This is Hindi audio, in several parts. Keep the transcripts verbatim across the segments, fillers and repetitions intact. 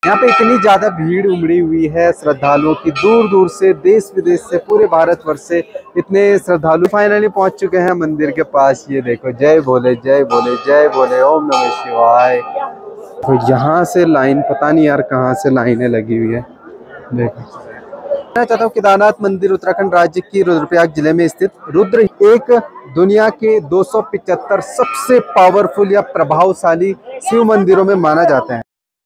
यहाँ पे इतनी ज्यादा भीड़ उमड़ी हुई है श्रद्धालुओं की, दूर दूर से, देश विदेश से, पूरे भारतवर्ष से इतने श्रद्धालु फाइनली पहुंच चुके हैं मंदिर के पास। ये देखो, जय भोले जय भोले जय भोले, ओम नमः शिवाय। तो यहाँ से लाइन, पता नहीं यार कहाँ से लाइनें लगी हुई है। देखो, मैं चाहता हूँ केदारनाथ मंदिर उत्तराखंड राज्य की रुद्रप्रयाग जिले में स्थित रुद्र एक दुनिया के दो सौ पिचहत्तर सबसे पावरफुल या प्रभावशाली शिव मंदिरों में माना जाता है।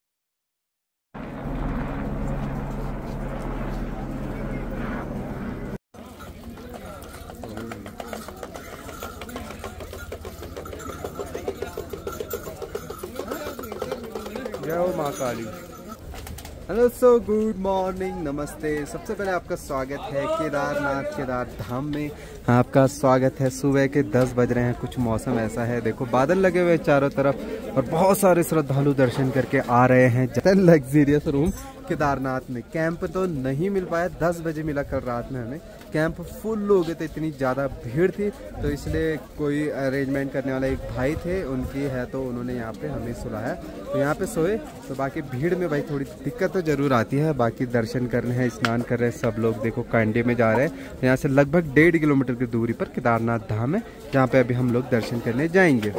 जय मां Kali. Hello, so good morning, नमस्ते। सबसे पहले आपका स्वागत है केदारनाथ केदार धाम में। आपका स्वागत है। सुबह के दस बज रहे हैं, कुछ मौसम ऐसा है, देखो बादल लगे हुए चारों तरफ और बहुत सारे श्रद्धालु दर्शन करके आ रहे हैं। लग्जरियस रूम केदारनाथ में। कैंप तो नहीं मिल पाया, दस बजे मिला कल रात में हमें। कैंप फुल हो गए थे, इतनी ज़्यादा भीड़ थी, तो इसलिए कोई अरेंजमेंट करने वाला एक भाई थे, उनकी है, तो उन्होंने यहाँ पे हमें सुलाया, तो यहाँ पे सोए। तो बाकी भीड़ में भाई थोड़ी दिक्कत तो ज़रूर आती है। बाकी दर्शन करने हैं, स्नान कर रहे हैं सब लोग। देखो कांडी में जा रहे हैं। यहाँ से लगभग डेढ़ किलोमीटर की दूरी पर केदारनाथ धाम है, जहाँ पे अभी हम लोग दर्शन करने जाएंगे।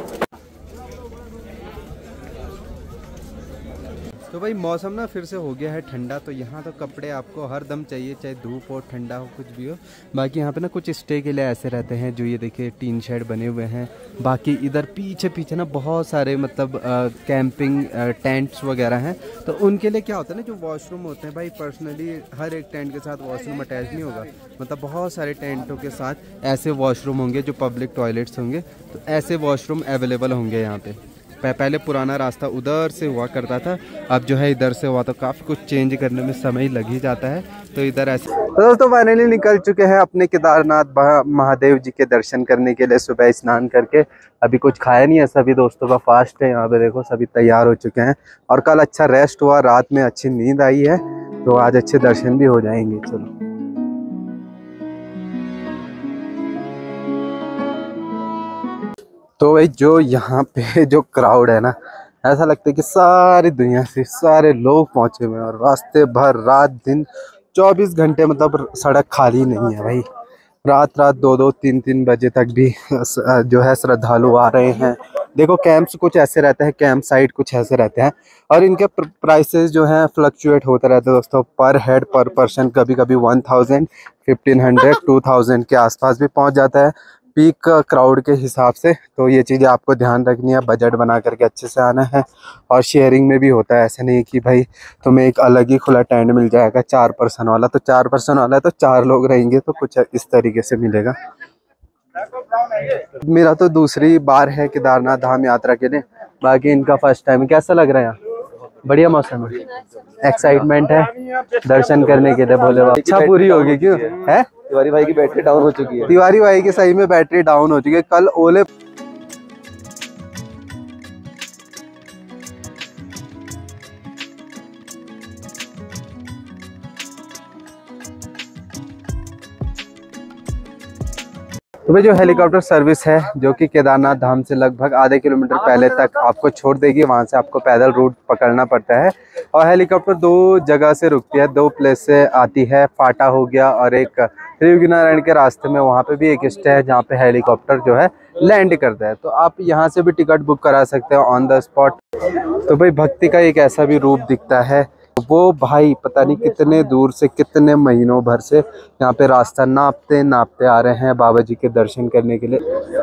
तो भाई मौसम ना फिर से हो गया है ठंडा, तो यहाँ तो कपड़े आपको हर दम चाहिए, चाहे धूप हो ठंडा हो कुछ भी हो। बाकी यहाँ पे ना कुछ स्टे के लिए ऐसे रहते हैं, जो ये देखिए टीन शेड बने हुए हैं। बाकी इधर पीछे पीछे ना बहुत सारे मतलब आ, कैंपिंग आ, टेंट्स वगैरह हैं। तो उनके लिए क्या होता है ना, जो वॉशरूम होते हैं भाई, पर्सनली हर एक टेंट के साथ वॉशरूम अटैच नहीं होगा। मतलब बहुत सारे टेंटों के साथ ऐसे वॉशरूम होंगे जो पब्लिक टॉयलेट्स होंगे, तो ऐसे वॉशरूम अवेलेबल होंगे यहाँ पे। पहले पुराना रास्ता उधर से हुआ करता था, अब जो है इधर से हुआ, तो काफ़ी कुछ चेंज करने में समय लग ही जाता है। तो इधर ऐसे तो दोस्तों फाइनली निकल चुके हैं अपने केदारनाथ महादेव जी के दर्शन करने के लिए। सुबह स्नान करके अभी कुछ खाया नहीं है, सभी दोस्तों का फास्ट है। यहाँ पे देखो सभी तैयार हो चुके हैं, और कल अच्छा रेस्ट हुआ, रात में अच्छी नींद आई है, तो आज अच्छे दर्शन भी हो जाएंगे। चलो, तो भाई जो यहाँ पे जो क्राउड है ना, ऐसा लगता है कि सारी दुनिया से सारे लोग पहुँचे हुए हैं, और रास्ते भर रात दिन चौबीस घंटे मतलब सड़क खाली नहीं है भाई। रात रात दो दो तीन तीन बजे तक भी जो है श्रद्धालु आ रहे हैं। देखो कैंप्स कुछ ऐसे रहते हैं, कैंप साइट कुछ ऐसे रहते हैं, और इनके प्राइसेस जो हैं फ्लक्चुएट होते रहते हैं दोस्तों। पर हेड पर पर्सन कभी कभी one thousand fifteen hundred two thousand के आसपास भी पहुंच जाता है, पीक क्राउड के हिसाब से। तो ये चीज़ें आपको ध्यान रखनी है, बजट बना करके अच्छे से आना है। और शेयरिंग में भी होता है, ऐसे नहीं कि भाई तुम्हें एक अलग ही खुला टेंट मिल जाएगा चार पर्सन वाला, तो चार पर्सन वाला है तो चार लोग रहेंगे, तो कुछ इस तरीके से मिलेगा। मेरा तो दूसरी बार है केदारनाथ धाम यात्रा के लिए, बाकी इनका फर्स्ट टाइम। कैसा लग रहा है यहाँ? बढ़िया मौसम है, एक्साइटमेंट है दर्शन करने के लिए। भोले बाबा इच्छा पूरी होगी। क्यों है? तिवारी भाई की बैटरी डाउन हो चुकी है। तिवारी भाई की सही में बैटरी डाउन हो चुकी है। कल ओले तो भाई जो हेलीकॉप्टर सर्विस है, जो कि केदारनाथ धाम से लगभग आधे किलोमीटर पहले तक आपको छोड़ देगी, वहां से आपको पैदल रूट पकड़ना पड़ता है। और हेलीकॉप्टर दो जगह से रुकती है, दो प्लेस से आती है। फाटा हो गया, और एक त्रिवेणी के रास्ते में वहां पे भी एक स्टे है, जहाँ पे हेलीकॉप्टर जो है लैंड करता है। तो आप यहाँ से भी टिकट बुक करा सकते हो ऑन द स्पॉट। तो भाई भक्ति का एक ऐसा भी रूप दिखता है। वो भाई पता नहीं कितने दूर से, कितने महीनों भर से यहाँ पे रास्ता नापते नापते आ रहे हैं बाबा जी के दर्शन करने के लिए।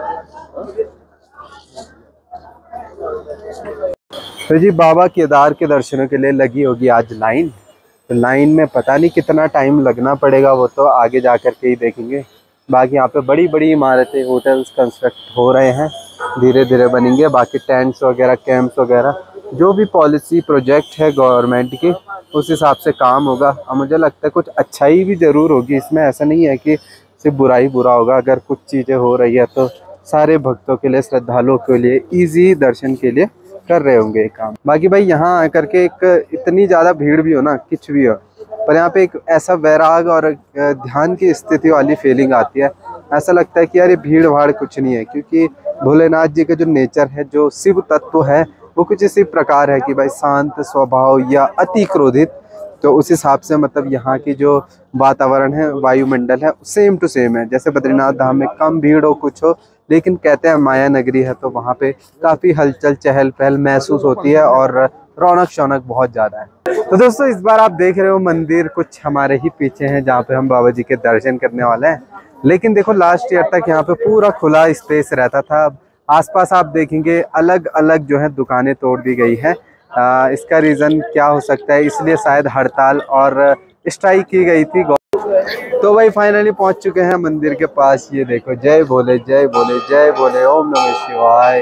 तो जी बाबा केदार के दर्शनों के लिए लगी होगी आज लाइन। तो लाइन में पता नहीं कितना टाइम लगना पड़ेगा, वो तो आगे जा कर के ही देखेंगे। बाकी यहाँ पे बड़ी बड़ी इमारतें, होटल्स कंस्ट्रक्ट हो रहे हैं, धीरे धीरे बनेंगे। बाकी टेंट्स वगैरह, कैंप्स वगैरह, जो भी पॉलिसी प्रोजेक्ट है गवर्नमेंट की, उस हिसाब से काम होगा। और मुझे लगता है कुछ अच्छाई भी ज़रूर होगी इसमें, ऐसा नहीं है कि सिर्फ बुराई बुरा होगा। अगर कुछ चीज़ें हो रही है तो सारे भक्तों के लिए, श्रद्धालुओं के लिए ईजी दर्शन के लिए कर रहे होंगे ये काम। बाकी भाई यहाँ आकर के एक इतनी ज़्यादा भीड़ भी हो ना, कुछ भी हो, पर यहाँ पे एक ऐसा वैराग और ध्यान की स्थिति वाली फीलिंग आती है। ऐसा लगता है कि यार ये भीड़ भाड़ कुछ नहीं है, क्योंकि भोलेनाथ जी का जो नेचर है, जो शिव तत्व है, वो कुछ इसी प्रकार है कि भाई शांत स्वभाव या अति क्रोधित। तो उस हिसाब से मतलब यहाँ की जो वातावरण है, वायुमंडल है, सेम टू सेम है। जैसे बद्रीनाथ धाम में कम भीड़ हो कुछ हो, लेकिन कहते हैं माया नगरी है तो वहाँ पे काफ़ी हलचल चहल पहल महसूस होती है और रौनक शौनक बहुत ज़्यादा है। तो दोस्तों इस बार आप देख रहे हो मंदिर कुछ हमारे ही पीछे हैं जहाँ पे हम बाबा जी के दर्शन करने वाले हैं। लेकिन देखो लास्ट ईयर तक यहाँ पे पूरा खुला स्पेस रहता था। आसपास आप देखेंगे अलग अलग जो है दुकानें तोड़ दी गई है। आ, इसका रीज़न क्या हो सकता है, इसलिए शायद हड़ताल और स्ट्राइक की गई थी। तो भाई फाइनली पहुंच चुके हैं मंदिर के पास। ये देखो, जय भोले जय भोले जय भोले, ओम नमः शिवाय।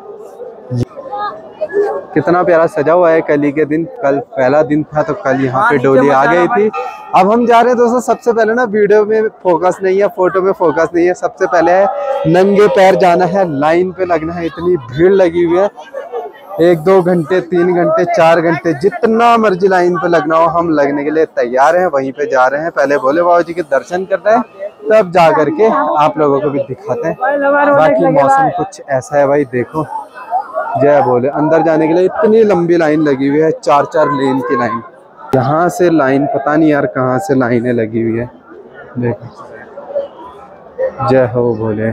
कितना प्यारा सजा हुआ है। कल ही के दिन, कल पहला दिन था तो कल यहाँ पे डोली आ गई थी। अब हम जा रहे हैं दोस्तों, सबसे पहले ना वीडियो में फोकस नहीं है, फोटो में फोकस नहीं है, सबसे पहले है नंगे पैर जाना है, लाइन पे लगना है। इतनी भीड़ लगी हुई है, एक दो घंटे तीन घंटे चार घंटे जितना मर्जी लाइन पे लगना हो, हम लगने के लिए तैयार हैं। वहीं पे जा रहे हैं, पहले भोले बाबा जी के दर्शन करते हैं, तब जा करके आप लोगों को भी दिखाते हैं। बाकी मौसम कुछ ऐसा है भाई, देखो जय भोले। अंदर जाने के लिए इतनी लंबी लाइन लगी हुई है, चार चार लेन की लाइन। यहाँ से लाइन पता नहीं यार कहाँ से लाइनें लगी हुई है, देखो। जय हो भोले।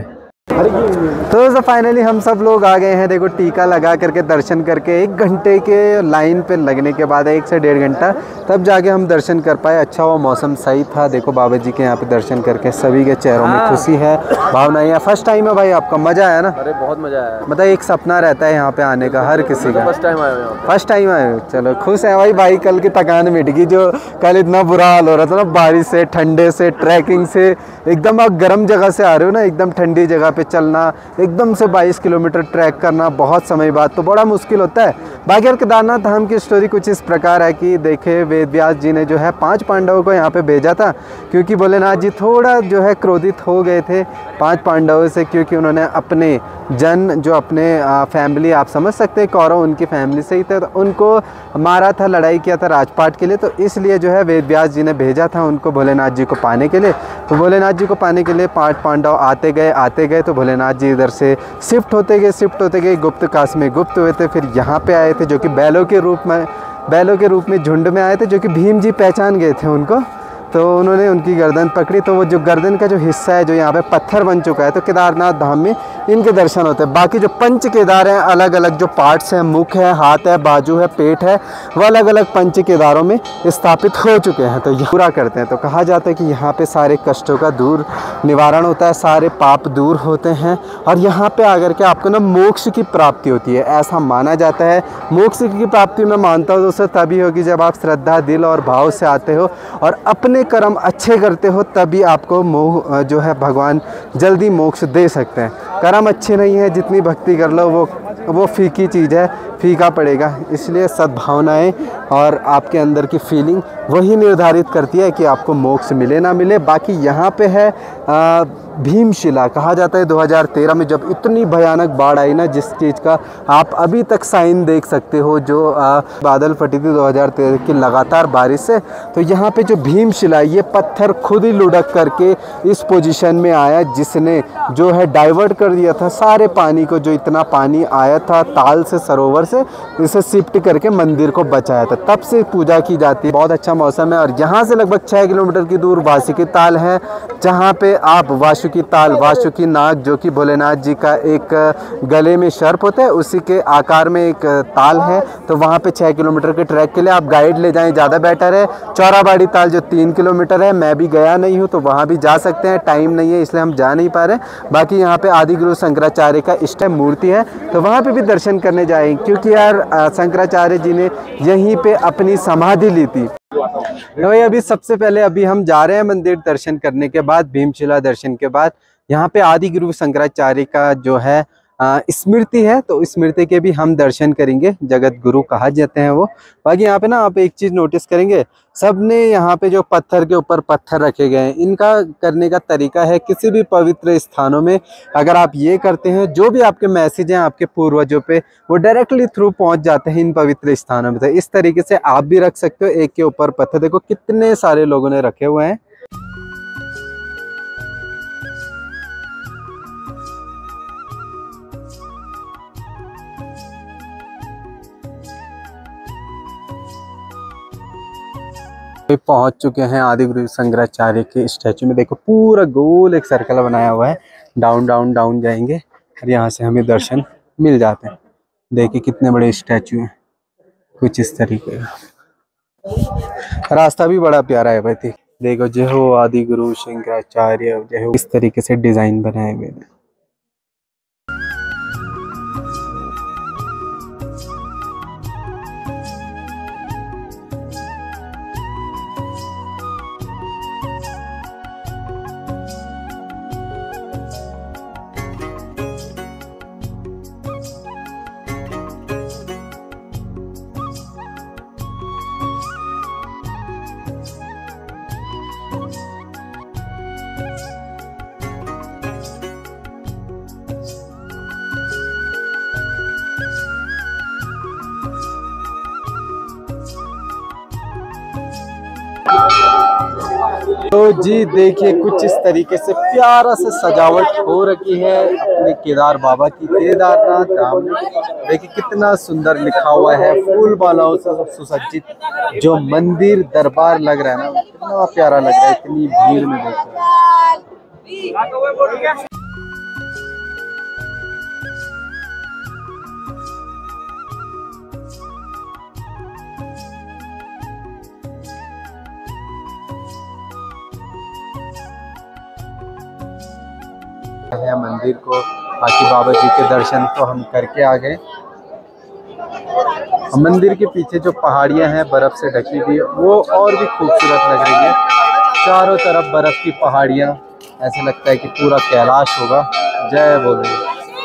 तो फाइनली हम सब लोग आ गए हैं। देखो टीका लगा करके दर्शन करके एक घंटे के लाइन पे लगने के बाद, एक से डेढ़ घंटा, तब जाके हम दर्शन कर पाए। अच्छा हुआ मौसम सही था। देखो बाबा जी के यहाँ पे दर्शन करके सभी के चेहरों में खुशी है, भावनाएं हैं। फर्स्ट टाइम है भाई आपका, मजा आया ना? अरे बहुत मजा आया। मतलब एक सपना रहता है यहाँ पे आने का हर किसी का। फर्स्ट टाइम आए हो? फर्स्ट टाइम आए हो, चलो खुश है भाई। भाई कल की थकान मिट गई, जो कल इतना बुरा हाल हो रहा था ना, बारिश से, ठंडे से, ट्रैकिंग से। एकदम आप गर्म जगह से आ रहे हो ना, एकदम ठंडी जगह पे चलना, एकदम से बाईस किलोमीटर ट्रैक करना बहुत समय बाद, तो बड़ा मुश्किल होता है। बाकी यार केदारनाथ धाम की स्टोरी कुछ इस प्रकार है कि देखे वेद व्यास जी ने जो है पांच पांडवों को यहाँ पे भेजा था, क्योंकि भोलेनाथ जी थोड़ा जो है क्रोधित हो गए थे पांच पांडवों से, क्योंकि उन्होंने अपने जन जो अपने आ, फैमिली, आप समझ सकते हैं कौरव उनकी फैमिली से ही थे, तो उनको मारा था, लड़ाई किया था राजपाट के लिए। तो इसलिए जो है वेद व्यास जी ने भेजा था उनको भोलेनाथ जी को पाने के लिए। तो भोलेनाथ जी को पाने के लिए पांच पांडव आते गए आते गए तो भोलेनाथ जी इधर से शिफ्ट होते गए शिफ्ट होते गए गुप्त काशी में गुप्त हुए थे। फिर यहाँ पे आए थे, जो कि बैलों के रूप में बैलों के रूप में झुंड में आए थे, जो कि भीम जी पहचान गए थे उनको। तो उन्होंने उनकी गर्दन पकड़ी, तो वो जो गर्दन का जो हिस्सा है जो यहाँ पे पत्थर बन चुका है, तो केदारनाथ धाम में इनके दर्शन होते हैं। बाकी जो पंच केदार हैं, अलग अलग जो पार्ट्स हैं, मुख है, हाथ है, बाजू है, पेट है, वो अलग अलग पंच केदारों में स्थापित हो चुके हैं। तो ये पूरा करते हैं। तो कहा जाता है कि यहाँ पे सारे कष्टों का दूर निवारण होता है, सारे पाप दूर होते हैं, और यहाँ पे आकर के आपको ना मोक्ष की प्राप्ति होती है, ऐसा माना जाता है। मोक्ष की प्राप्ति मैं मानता हूँ दोस्तों तभी होगी जब आप श्रद्धा, दिल और भाव से आते हो और अपने कर्म अच्छे करते हो, तभी आपको मोह जो है भगवान जल्दी मोक्ष दे सकते हैं। कर्म अच्छे नहीं है, जितनी भक्ति कर लो वो वो फीकी चीज़ है, फीका पड़ेगा। इसलिए सद्भावनाएं और आपके अंदर की फीलिंग वही निर्धारित करती है कि आपको मोक्ष मिले ना मिले। बाकी यहाँ पे है आ, भीमशिला। कहा जाता है दो हज़ार तेरह में जब इतनी भयानक बाढ़ आई ना, जिस चीज़ का आप अभी तक साइन देख सकते हो, जो आ, बादल फटी थी दो हज़ार तेरह की लगातार बारिश से, तो यहाँ पे जो भीमशिला, ये पत्थर खुद ही लुढ़क करके इस पोजीशन में आया, जिसने जो है डाइवर्ट कर दिया था सारे पानी को। जो इतना पानी आया था ताल से, सरोवर से, इसे शिफ्ट करके मंदिर को बचाया था। तब से पूजा की जाती है। बहुत अच्छा मौसम है। और यहाँ से लगभग छः किलोमीटर की दूर वासुकी ताल है, जहाँ पे आप वासुकी ताल, वासुकी नाग, जो कि भोलेनाथ जी का एक गले में सर्प होता है, उसी के आकार में एक ताल है। तो वहाँ पे छः किलोमीटर के ट्रैक के लिए आप गाइड ले जाएं, ज़्यादा बेटर है। चौराबाड़ी ताल जो तीन किलोमीटर है, मैं भी गया नहीं हूँ, तो वहाँ भी जा सकते हैं। टाइम नहीं है इसलिए हम जा नहीं पा रहे। बाकी यहाँ पे आदि गुरु शंकराचार्य का इष्ट मूर्ति है, तो वहाँ पे भी दर्शन करने जाएंगे, क्योंकि यार शंकराचार्य जी ने यहीं पे अपनी समाधि ली थी। तो भाई अभी सबसे पहले अभी हम जा रहे हैं मंदिर दर्शन करने के बाद, भीमशिला दर्शन के बाद यहाँ पे आदि गुरु शंकराचार्य का जो है स्मृति है, तो स्मृति के भी हम दर्शन करेंगे। जगत गुरु कहा जाते हैं वो। बाकी यहाँ पे ना आप एक चीज़ नोटिस करेंगे, सबने यहाँ पे जो पत्थर के ऊपर पत्थर रखे गए हैं, इनका करने का तरीका है किसी भी पवित्र स्थानों में अगर आप ये करते हैं, जो भी आपके मैसेज हैं आपके पूर्वजों पे, वो डायरेक्टली थ्रू पहुँच जाते हैं इन पवित्र स्थानों में। तो इस तरीके से आप भी रख सकते हो एक के ऊपर पत्थर। देखो कितने सारे लोगों ने रखे हुए हैं। तो पहुंच चुके हैं आदिगुरु शंकराचार्य के स्टैचू में। देखो पूरा गोल एक सर्कल बनाया हुआ है, डाउन डाउन डाउन जाएंगे और यहाँ से हमें दर्शन मिल जाते हैं। देखिए कितने बड़े स्टैचू हैं, कुछ इस तरीके का। रास्ता भी बड़ा प्यारा है भाई। देखो जय हो आदिगुरु शंकराचार्य, जय हो। इस तरीके से डिजाइन बनाए हुए हैं। तो जी देखिए कुछ इस तरीके से प्यारा से सजावट हो रखी है अपने केदार बाबा की, केदारनाथ धाम। देखिए कितना सुंदर लिखा हुआ है, फूल मालाओं से सुसज्जित जो मंदिर दरबार लग रहा है ना, कितना प्यारा लग रहा है इतनी भीड़ में। देखिए है मंदिर को, बाकी बाबा जी के दर्शन तो हम करके आ गए। मंदिर के पीछे जो पहाड़ियां हैं बर्फ से ढकी हुई, वो और भी खूबसूरत लग रही है। चारों तरफ बर्फ की पहाड़ियां, ऐसे लगता है कि पूरा कैलाश होगा। जय बोले।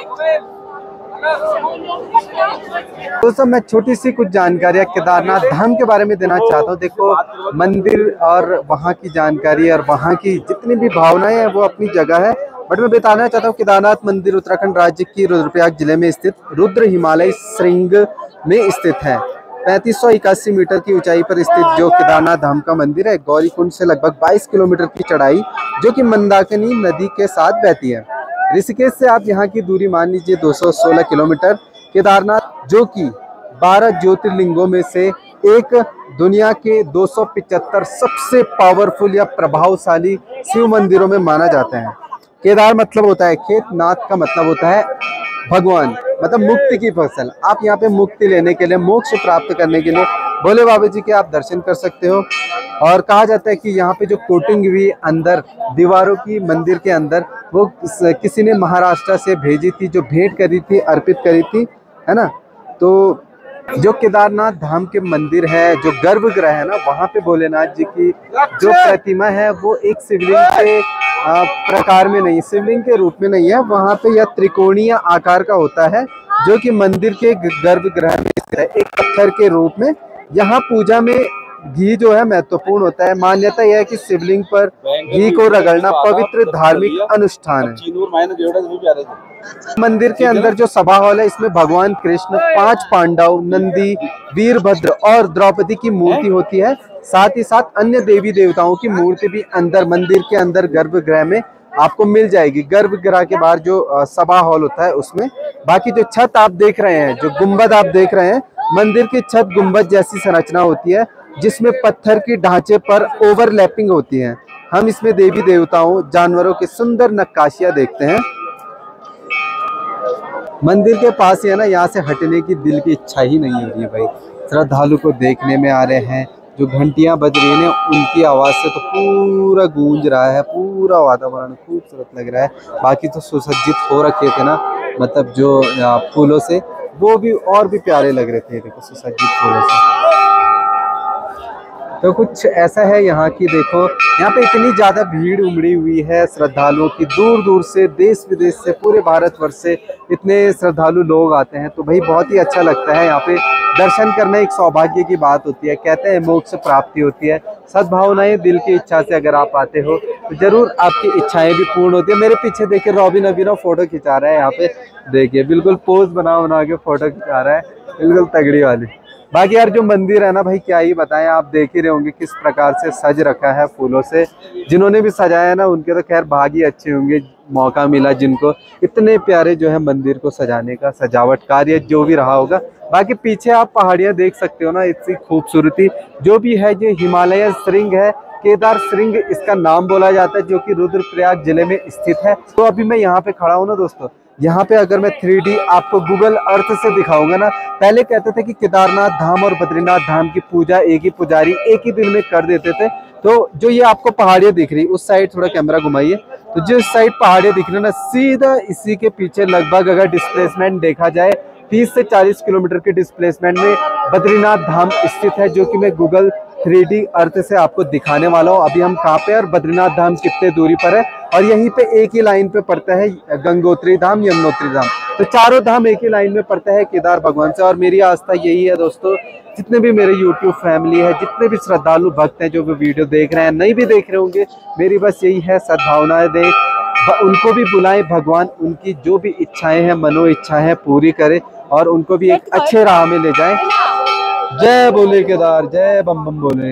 दोस्तों मैं छोटी सी कुछ जानकारियां केदारनाथ धाम के बारे में देना चाहता हूँ। देखो मंदिर और वहाँ की जानकारी और वहाँ की जितनी भी भावनाएं हैं वो अपनी जगह है, बट मैं बताना चाहता हूँ केदारनाथ मंदिर उत्तराखंड राज्य की रुद्रप्रयाग जिले में स्थित रुद्र हिमालय श्रृंग में स्थित है। पैंतीस सौ इक्यासी मीटर की ऊंचाई पर स्थित जो केदारनाथ धाम का मंदिर है, गौरीकुंड से लगभग बाईस किलोमीटर की चढ़ाई जो कि मंदाकिनी नदी के साथ बहती है। ऋषिकेश से आप यहाँ की दूरी मान लीजिए दो सौ सोलह किलोमीटर। केदारनाथ जो कि बारह ज्योतिर्लिंगों में से एक, दुनिया के दो सौ पिचहत्तर सबसे पावरफुल या प्रभावशाली शिव मंदिरों में माना जाता है। केदार मतलब होता है खेत, नाथ का मतलब होता है भगवान, मतलब मुक्ति की फसल। आप यहाँ पे मुक्ति लेने के लिए, मोक्ष प्राप्त करने के लिए भोले बाबा जी के आप दर्शन कर सकते हो। और कहा जाता है कि यहाँ पे जो कोटिंग हुई अंदर दीवारों की मंदिर के अंदर, वो किसी ने महाराष्ट्र से भेजी थी, जो भेंट करी थी, अर्पित करी थी, है ना। तो जो केदारनाथ धाम के मंदिर है, जो गर्भगृह है ना, वहाँ पे भोलेनाथ जी की जो प्रतिमा है वो एक शिवलिंग के प्रकार में नहीं, शिवलिंग के रूप में नहीं है। वहाँ पे यह त्रिकोणीय आकार का होता है जो कि मंदिर के गर्भगृह में स्थित है, एक पत्थर के रूप में। यहाँ पूजा में घी जो है महत्वपूर्ण होता है। मान्यता यह है कि शिवलिंग पर घी को रगड़ना पवित्र धार्मिक अनुष्ठान है। मंदिर के अंदर जो सभा हॉल है, इसमें भगवान कृष्ण, पांच पांडव, नंदी, वीरभद्र और द्रौपदी की मूर्ति होती है। साथ ही साथ अन्य देवी देवताओं की मूर्ति भी अंदर मंदिर के अंदर गर्भगृह में आपको मिल जाएगी। गर्भगृह के बाहर जो सभा हॉल होता है उसमें। बाकी जो छत आप देख रहे हैं, जो गुंबद आप देख रहे हैं, मंदिर की छत गुंबद जैसी संरचना होती है जिसमें पत्थर की ढांचे पर ओवरलैपिंग होती है। हम इसमें देवी देवताओं, जानवरों की सुंदर नक्काशियां देखते हैं। मंदिर के पास ही है ना, यहाँ से हटने की दिल की इच्छा ही नहीं हो रही है भाई। श्रद्धालु को देखने में आ रहे हैं, जो घंटियां बज रही हैं उनकी आवाज़ से तो पूरा गूंज रहा है, पूरा वातावरण खूबसूरत लग रहा है। बाकी तो सुसज्जित हो रखे थे ना, मतलब जो फूलों से, वो भी और भी प्यारे लग रहे थे। देखो सुसज्जित फूलों से तो कुछ ऐसा है यहाँ की। देखो यहाँ पे इतनी ज़्यादा भीड़ उमड़ी हुई है श्रद्धालुओं की, दूर दूर से, देश विदेश से, पूरे भारतवर्ष से इतने श्रद्धालु लोग आते हैं। तो भाई बहुत ही अच्छा लगता है। यहाँ पे दर्शन करना एक सौभाग्य की बात होती है। कहते हैं मोक्ष प्राप्ति होती है। सद्भावनाएं, दिल की इच्छा से अगर आप आते हो तो जरूर आपकी इच्छाएं भी पूर्ण होती है। मेरे पीछे देखिए रॉबिन अभिनव फोटो खिंचा रहा है। यहाँ पे देखिए बिल्कुल पोज बना बना के फोटो खिंचा रहा है, बिल्कुल तगड़ी वाली। बाकी यार जो मंदिर है ना भाई, क्या ही बताएं, आप देख ही रहे होंगे किस प्रकार से सज रखा है फूलों से। जिन्होंने भी सजाया है ना, उनके तो खैर भाग ही अच्छे होंगे। मौका मिला, जिनको इतने प्यारे जो है मंदिर को सजाने का, सजावट कार्य जो भी रहा होगा। बाकी पीछे आप पहाड़ियाँ देख सकते हो ना, इतनी खूबसूरती जो भी है। ये हिमालय श्रृंग है, केदार श्रृंग इसका नाम बोला जाता है, जो कि रुद्रप्रयाग जिले में स्थित है। तो अभी मैं यहाँ पे खड़ा हूँ ना दोस्तों, यहाँ पे अगर मैं थ्री डी आपको गूगल अर्थ से दिखाऊंगा ना, पहले कहते थे कि केदारनाथ धाम और बद्रीनाथ धाम की पूजा एक ही पुजारी एक ही दिन में कर देते थे। तो जो ये आपको पहाड़ियाँ दिख रही, उस साइड थोड़ा कैमरा घुमाइए, तो जिस साइड पहाड़ियाँ दिख रही ना, सीधा इसी के पीछे लगभग अगर डिस्प्लेसमेंट देखा जाए तीस से चालीस किलोमीटर के डिस्प्लेसमेंट में बद्रीनाथ धाम स्थित है, जो कि मैं गूगल थ्री डी अर्थ से आपको दिखाने वाला हूँ। अभी हम कहाँ पे और बद्रीनाथ धाम कितने दूरी पर है, और यहीं पे एक ही लाइन पे पड़ता है गंगोत्री धाम, यमुनोत्री धाम। तो चारों धाम एक ही लाइन में पड़ता है केदार भगवान से। और मेरी आस्था यही है दोस्तों, जितने भी मेरे यूट्यूब फैमिली है, जितने भी श्रद्धालु भक्त हैं जो भी वीडियो देख रहे हैं, नहीं भी देख रहे होंगे, मेरी बस यही है सद्भावनाएं दे, उनको भी बुलाएं, भगवान उनकी जो भी इच्छाएं हैं, मनो इच्छाएं हैं पूरी करे, और उनको भी एक अच्छे राह में ले जाएं। जय बोले केदार, जय बम बम बोले।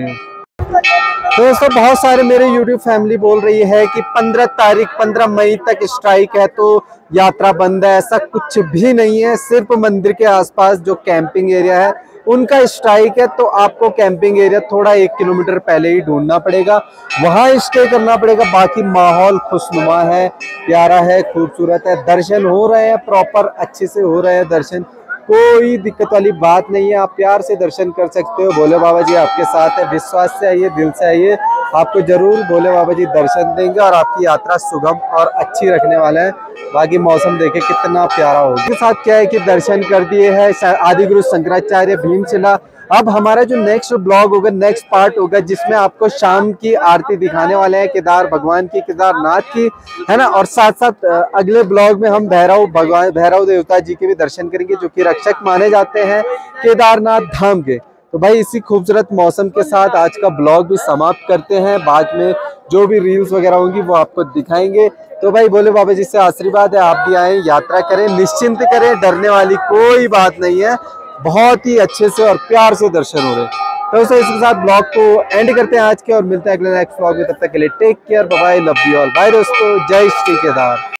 तो दोस्तों बहुत सारे मेरे YouTube फैमिली बोल रही है कि पंद्रह तारीख पंद्रह मई तक स्ट्राइक है, तो यात्रा बंद है। ऐसा कुछ भी नहीं है, सिर्फ मंदिर के आसपास जो कैंपिंग एरिया है उनका स्ट्राइक है। तो आपको कैंपिंग एरिया थोड़ा एक किलोमीटर पहले ही ढूंढना पड़ेगा, वहां स्टे करना पड़ेगा। बाकी माहौल खुशनुमा है, प्यारा है, खूबसूरत है, दर्शन हो रहे हैं, प्रॉपर अच्छे से हो रहे हैं दर्शन, कोई दिक्कत वाली बात नहीं है। आप प्यार से दर्शन कर सकते हो, भोले बाबा जी आपके साथ है। विश्वास से आइए, दिल से आइए, आपको जरूर भोले बाबा जी दर्शन देंगे और आपकी यात्रा सुगम और अच्छी रखने वाले हैं। बाकी मौसम देखे कितना प्यारा होगा। इसके साथ क्या है कि दर्शन कर दिए हैं आदिगुरु शंकराचार्य भीमशिला। अब हमारा जो नेक्स्ट ब्लॉग होगा, नेक्स्ट पार्ट होगा, जिसमें आपको शाम की आरती दिखाने वाले हैं केदार भगवान की, केदारनाथ की, है ना। और साथ साथ अगले ब्लॉग में हम भैरव भगवान, भैरव देवता जी के भी दर्शन करेंगे, जो कि रक्षक माने जाते हैं केदारनाथ धाम के। तो भाई इसी खूबसूरत मौसम के साथ आज का ब्लॉग भी समाप्त करते हैं। बाद में जो भी रील्स वगैरह होंगी वो आपको दिखाएंगे। तो भाई भोले बाबा जी से आशीर्वाद है, आप भी आए, यात्रा करें, निश्चिंत करें, डरने वाली कोई बात नहीं है। बहुत ही अच्छे से और प्यार से दर्शन हो रहे हैं। तो दोस्तों इसके साथ ब्लॉग को एंड करते हैं आज के, और मिलते हैं अगले नेक्स्ट ब्लॉग में। तब तक के लिए take care, bye bye, love you all, bye दोस्तों, जय श्री केदार।